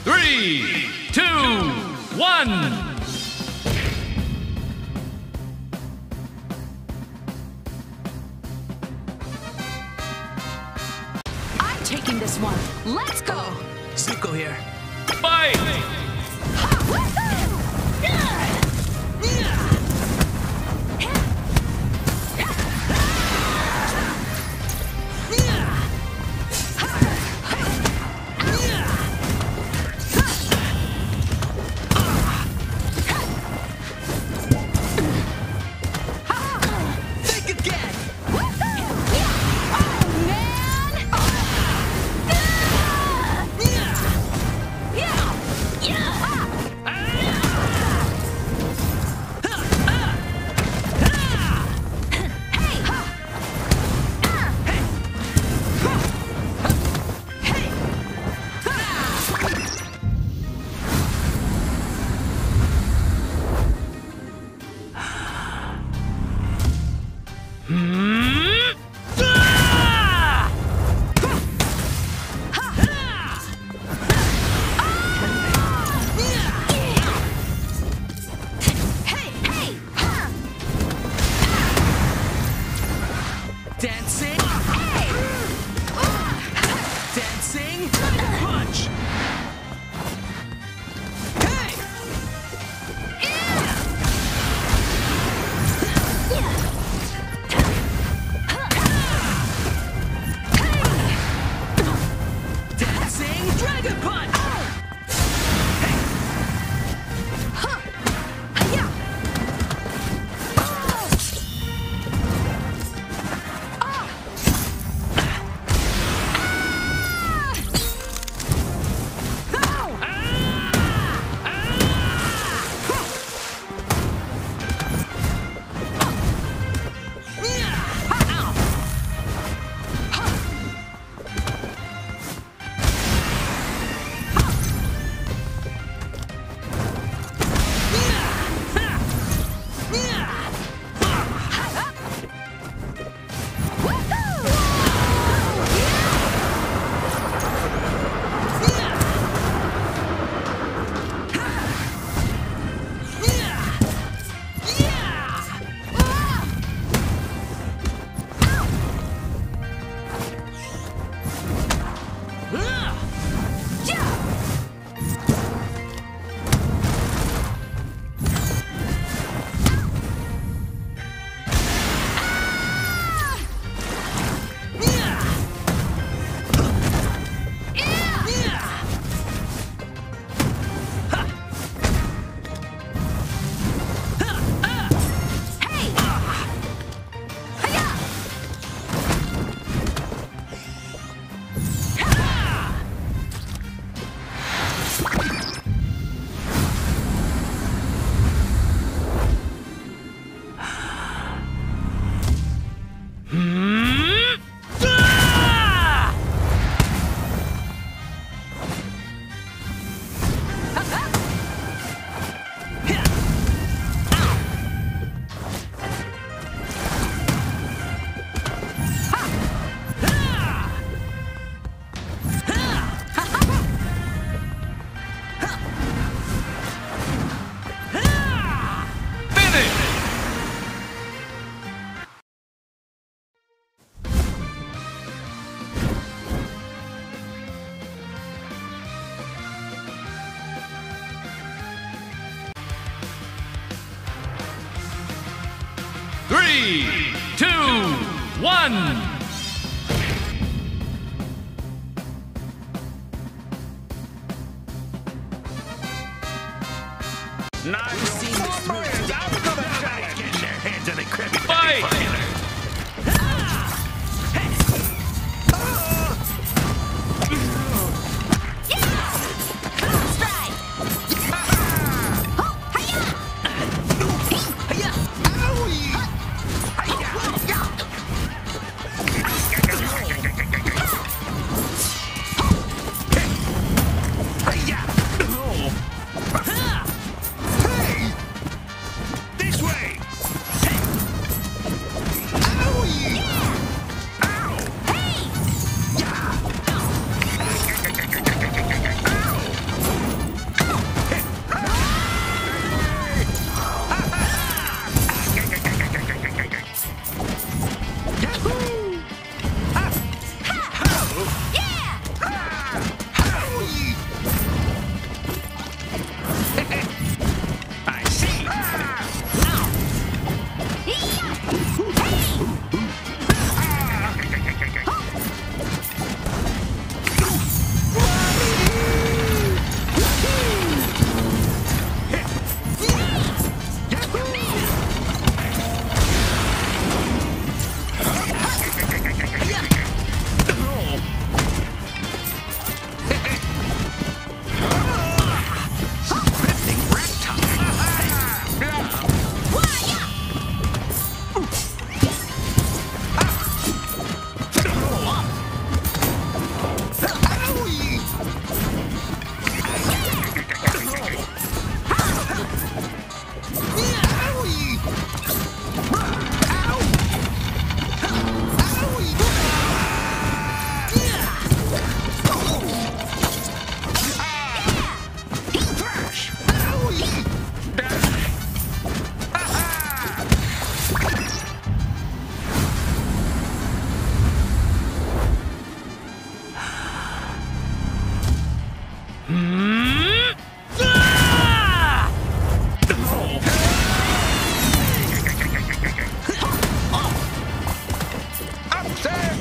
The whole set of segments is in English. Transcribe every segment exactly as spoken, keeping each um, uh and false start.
Three, two, one. I'm taking this one. Let's go. Zuko here. Fight! Dancing. Dancing. Punch. Hey. Dancing. Dragon punch. Three, two, one. Not seen this movie. I'm gonna try to get their hands on the Krabby Fight! This way! Hmm? Ah! Upset!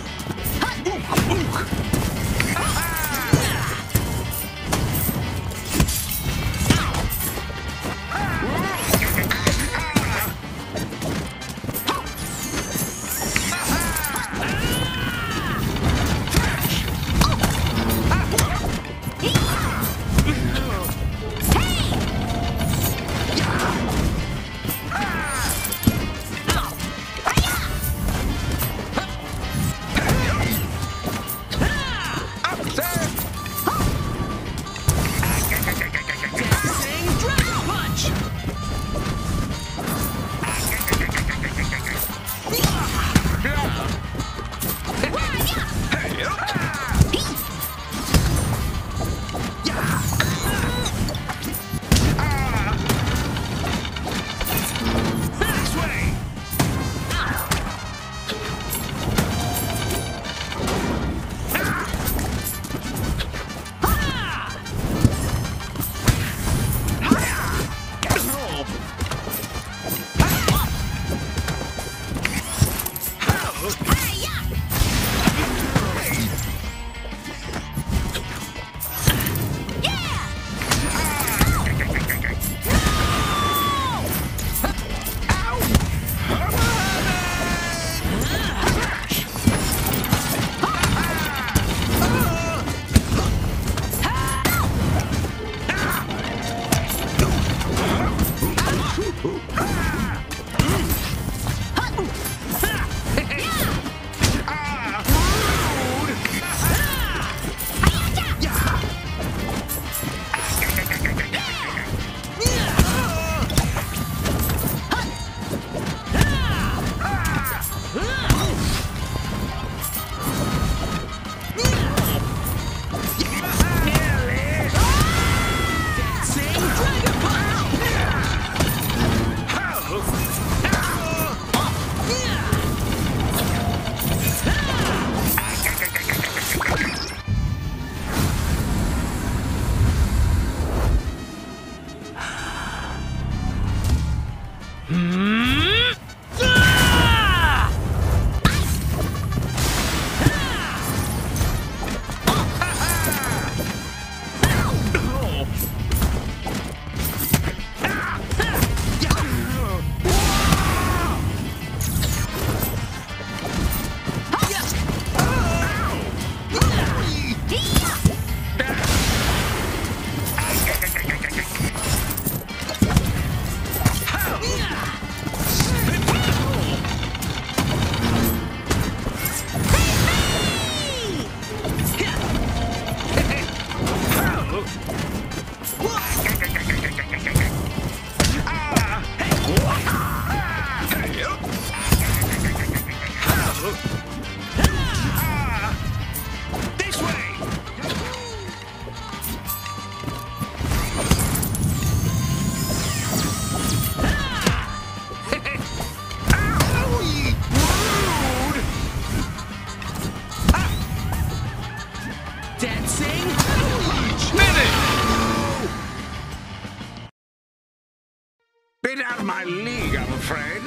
Bit out of my league, I'm afraid.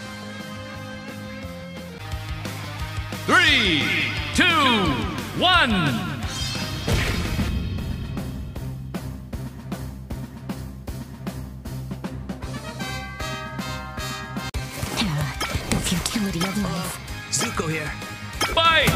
Three, two, one. The futility of life. Zuko here. Fight!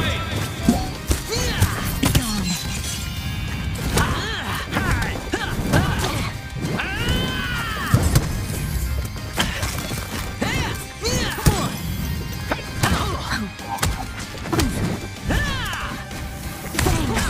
Bang!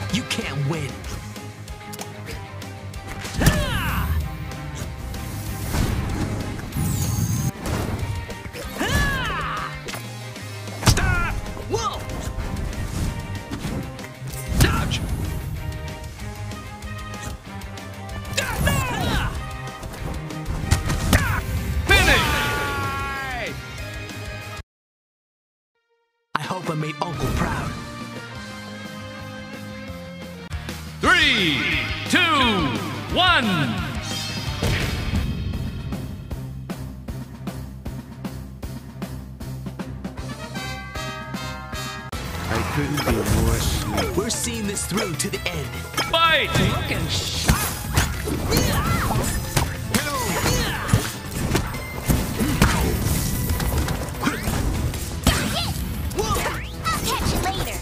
You can't win. Stop! Whoa! Dodge! Finish! I hope I made Uncle proud. Three, two, one. I couldn't be more sweet. We're seeing this through to the end. Fight! Looking sharp. I'll catch you later.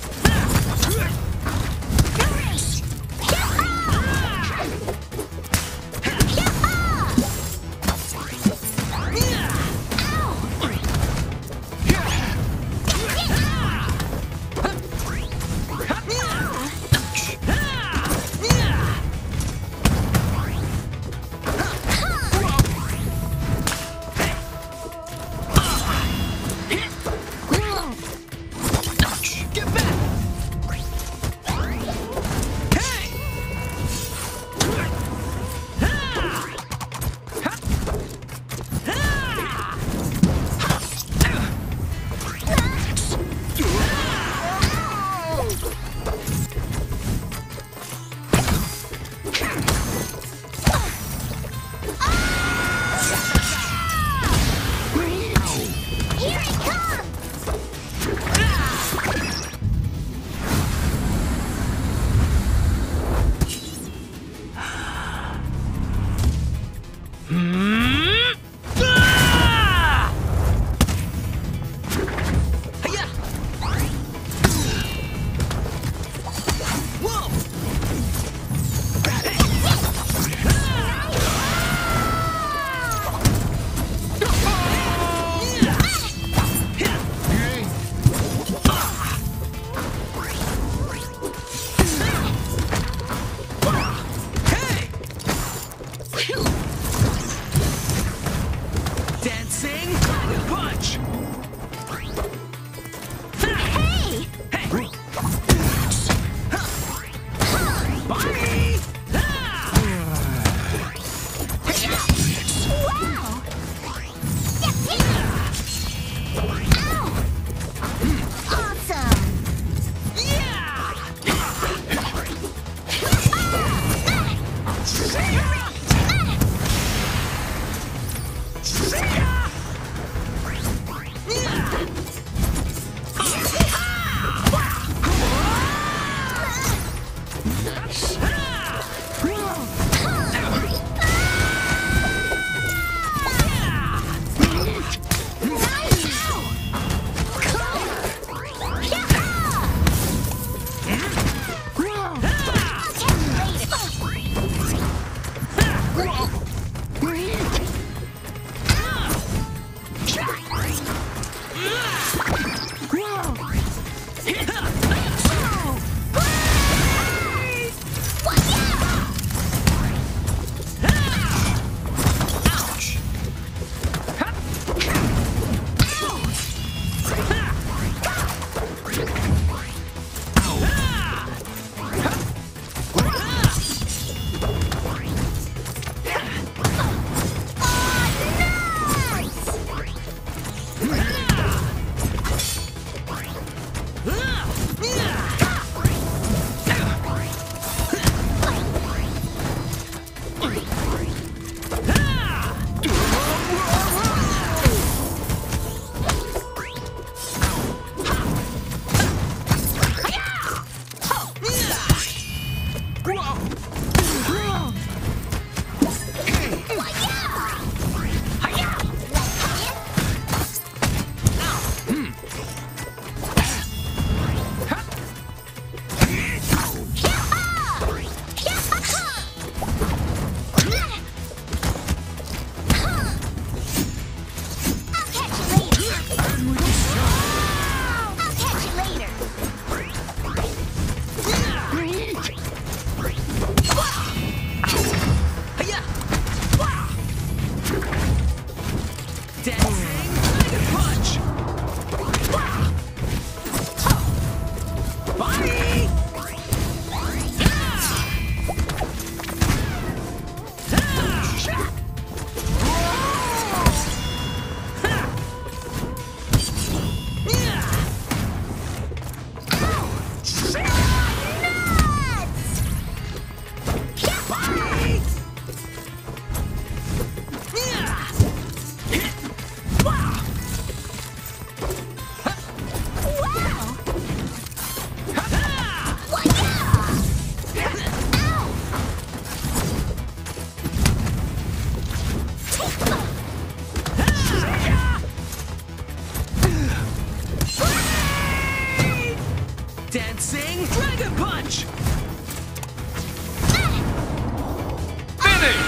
Finish!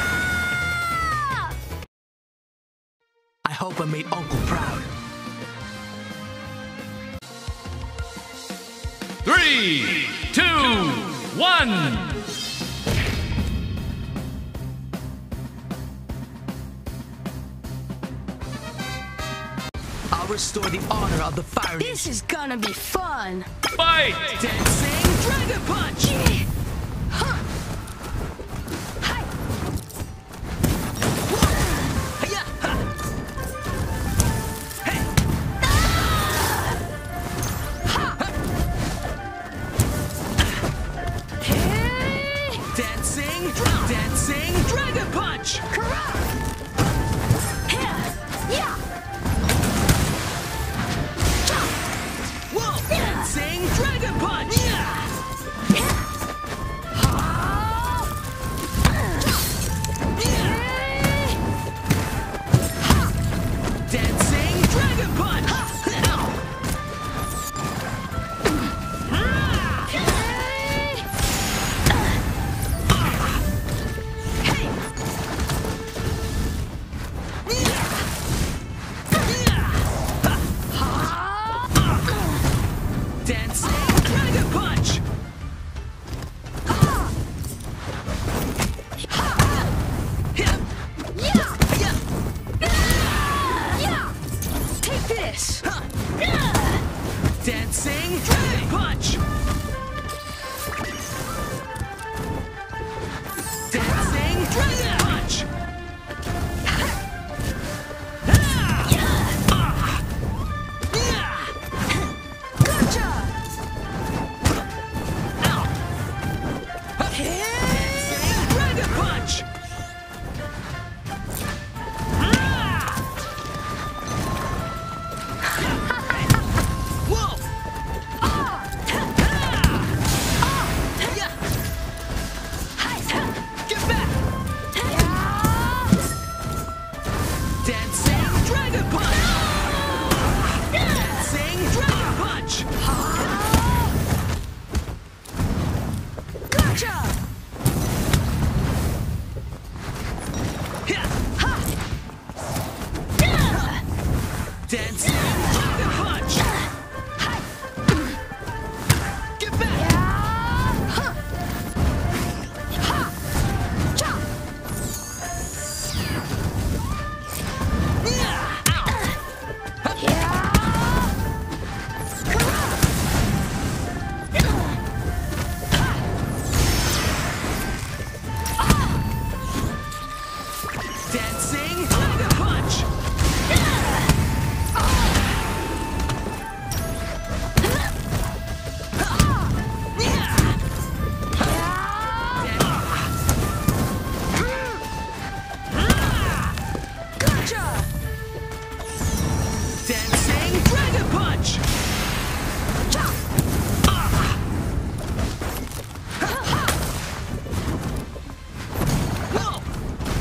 I hope I made Uncle proud. Three, two, one. I'll restore the honor of the Fire Nation. This is gonna be fun. Fight! Dancing Dragon Punch! Huh. Hi. Hiya! Ha! Hey! Hey. Dancing, dancing Dragon Punch! Correct. Yeah. Whoa! Dancing Dragon Punch! Dancing Dragon Punch! Dancing Dragon Punch! Take this. Dancing Dragon Punch! Dancing Dragon Punch! Gotcha. Dancing Dragon Punch! Whoa! Get back! Dancing Dragon Punch! Dancing Dragon Punch! Gotcha. Dancing Dragon Punch! Get back! Dancing Dragon Punch! Gotcha. Dancing Dragon Punch! Whoa!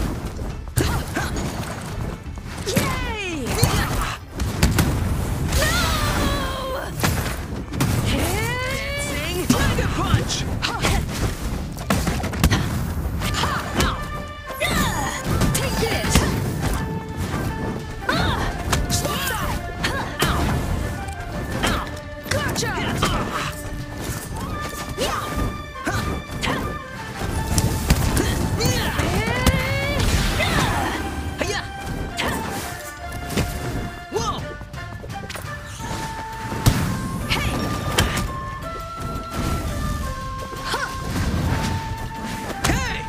Yay. No. Dancing Dragon Punch! Take this. Stop that. Gotcha. Hiya! Whoa! Hey. Hey!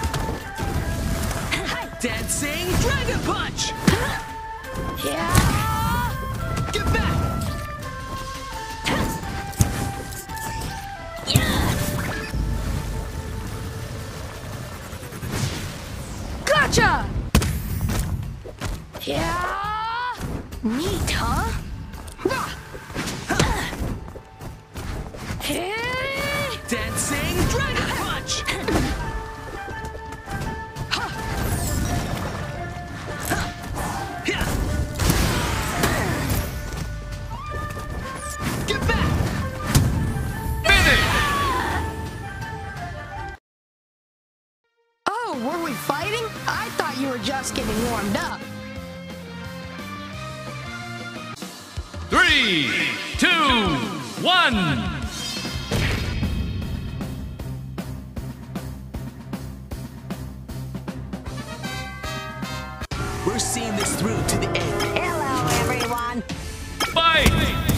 Dancing Dragon Punch! Yeah. Get back! Gotcha. Yeah. Neat, huh? Hey. Dancing Dragon Punch! Get back! Finish! Oh, were we fighting? I thought you were just getting warmed up. Three, two, one. We're seeing this through to the end. Hello, everyone. Fight!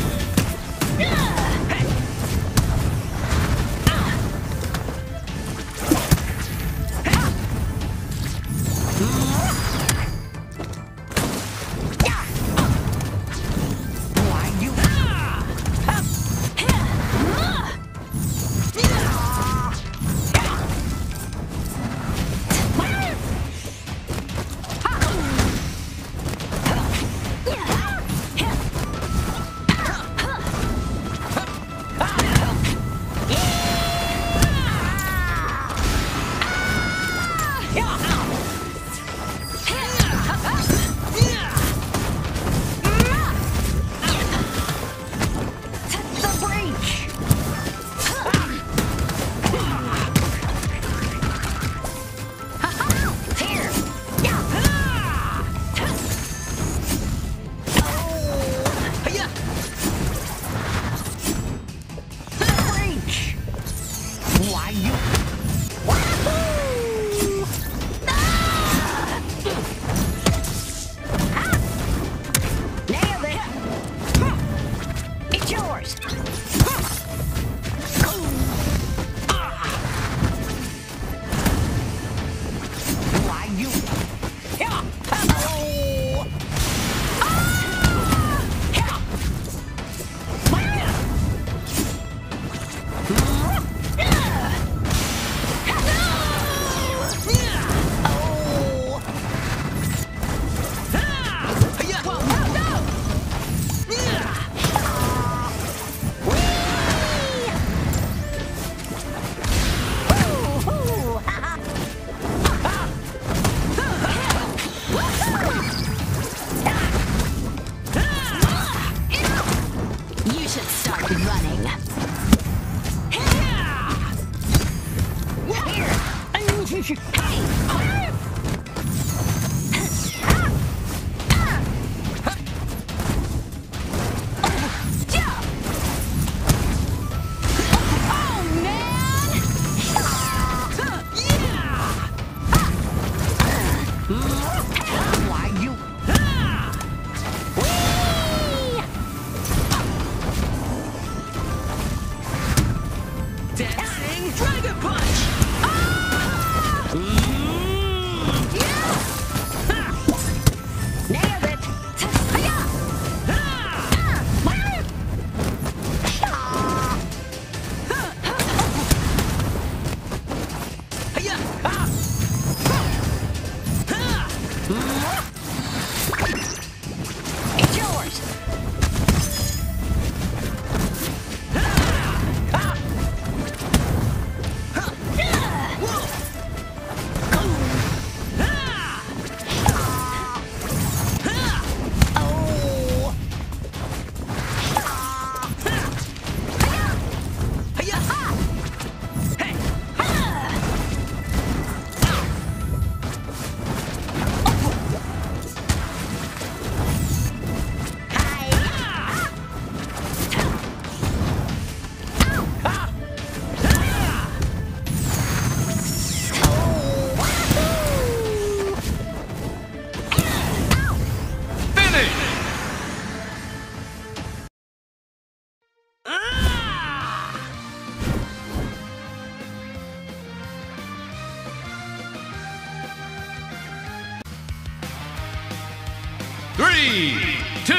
Three, two,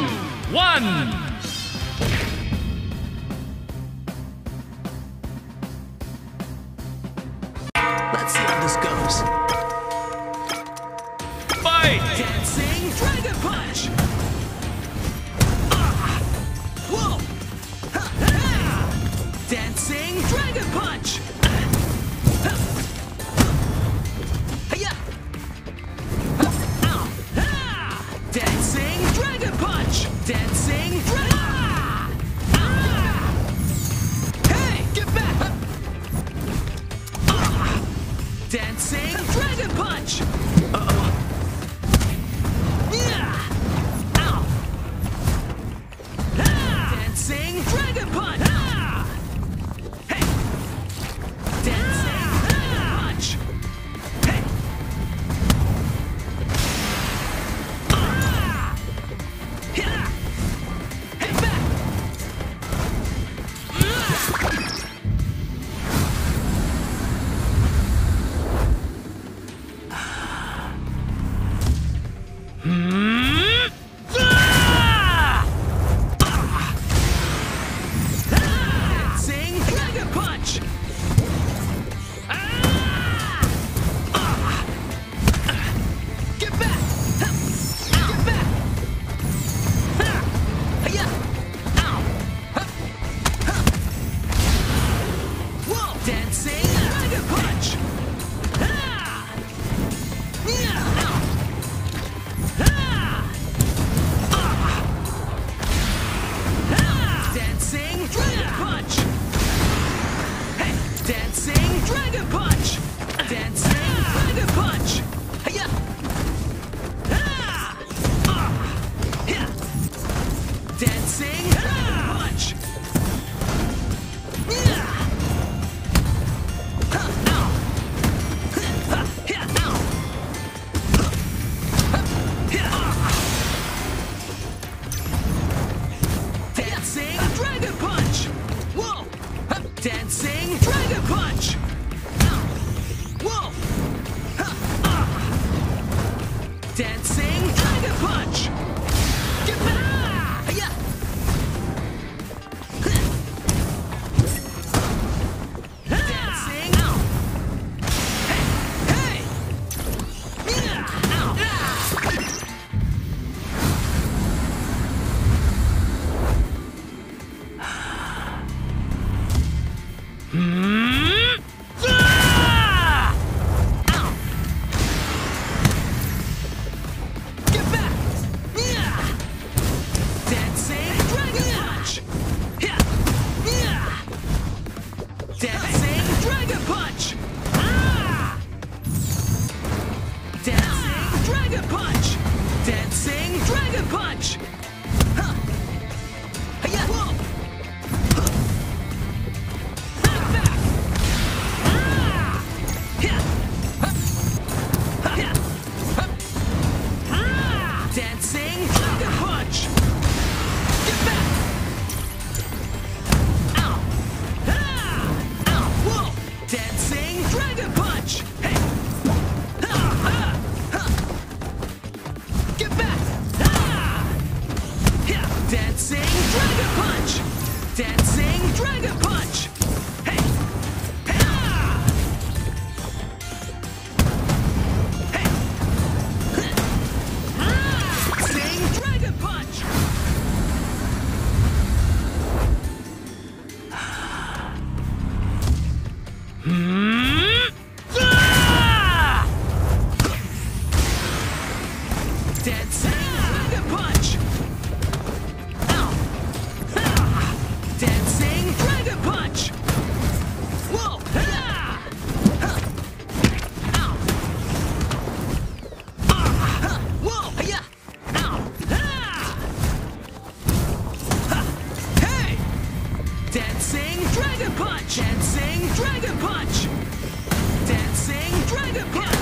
one. Let's see how this goes. Fight! Dancing Dragon Punch! Ah! Whoa! Ha! Ha! Dancing Dragon Punch! Ha! Hiya! Ha! Ow! Ha! Dancing Dragon Punch! Dancing Dragon... Ah! Ah! Hey! Get back! Ah! Dancing Dragon Dancing Dragon Punch! Ah! Yeah! Ow! Ah! Ah! Ah! Dancing Dragon Punch! Hey! Dancing Dragon Punch! Dancing Dragon Punch! Hiya! Ah! Ah! Yeah! Dancing Dragon Punch! Yeah! Huh, ow! Huh, yeah, ow! Huh, yeah, ah! Dancing Dragon Punch! Whoa! Huh, Dancing Dragon Punch! Ow! Whoa! Huh, ah! Dancing Dragon Punch! Get back! Yeah! Dancing! Ow! Hey! Hey! Yeah! Ow! Ah! Hmm? Ah! Ow! Get back! Yeah! Dancing Dragon Punch! Yeah! Yeah! Dancing Dragon Punch! Ah! Dancing Dragon Punch! Dancing Dragon Punch! Huh! Yeah! Whoa! Huh! Back, back! Ah! Yeah! Huh! Huh! Yeah! Huh! Ah! Dancing Dragon Punch! Get back! Ow! Ah! Ow! Whoa! Dancing Dragon Punch! Hey! Ah! Ah! Huh! Get back! Ah! Yeah! Dancing Dragon Punch! Dancing Dragon Punch! Hey! Hey! Ah! Hey! Ah! Dancing Dragon Punch! Hmm? Ah! Dancing Dragon Punch! Ow! Ah! Dancing Dragon Punch! Whoa! Ah! Huh! Ow! Ah! Huh! Whoa! Yeah! Ow! Ah! Ha! Hey! Dancing Dragon Punch! Dancing Dragon Punch! Dancing Dragon Punch!